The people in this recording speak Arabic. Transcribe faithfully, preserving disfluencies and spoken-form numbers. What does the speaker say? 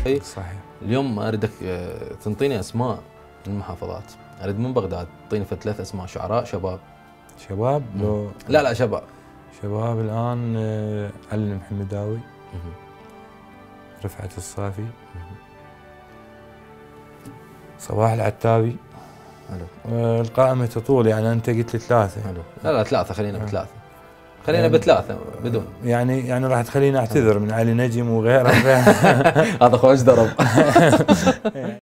صحيح. اليوم اريدك تنطيني اسماء المحافظات، اريد من بغداد تعطيني في ثلاث اسماء شعراء شباب. شباب لو لا لا شباب. شباب الان علي المحمداوي، رفعت الصافي، صباح العتابي. حلو. القائمة تطول، يعني انت قلت لي ثلاثة. حلو. لا لا ثلاثة، خلينا بثلاثة. خلينا يعني بثلاثة بدون يعني يعني راح تخليني اعتذر من علي نجم وغيره. هذا خوش درب.